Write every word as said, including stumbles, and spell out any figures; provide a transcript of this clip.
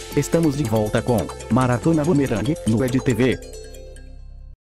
Estamos de volta com Maratona Boomerang no EdTV.